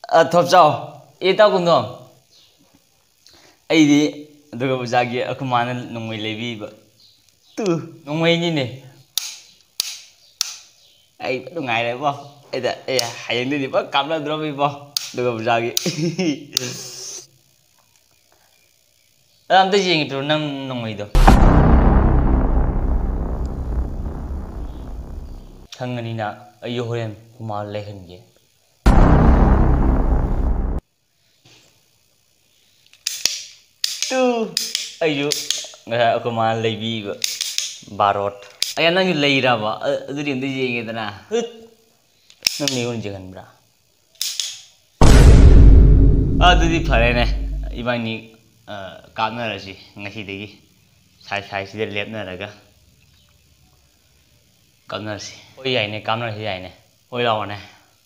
Thop chao. Eta kuno. Aidi durga puja gi akumana nongwei lebi ba. Tu nongwei ni ne. Ai ba ngai le bo. Aida hayang ni ba kamla dro bi bo. Durga puja gi. Am ta jing tu nang nongwei do. Khangani na ayo horen kuma lehan ge. Tu ayo ngah aku mah lebi barot. Ayah nang leira ba, tu dia tu je gitu na. Nang ni pun jangan bra. Tu di pare ne, iban ni kamera lah sih ngasih degi. Saya sih dia lihat nara ga. Kamera sih. Oh iya ini kamera sih ini. Oh iya mana?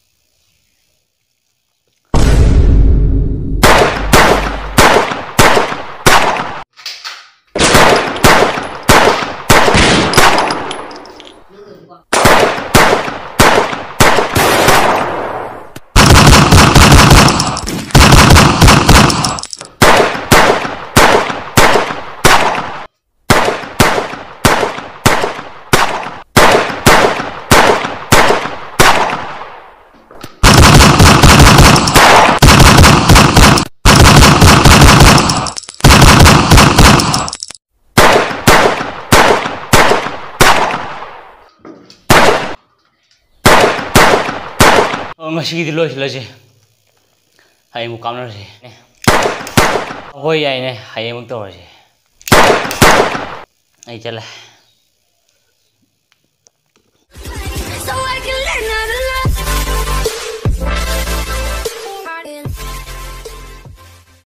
Masih gitu loh sih. Hai mu kamera sih. Oh iya ini hai mu tuh sih. Ayo jalan.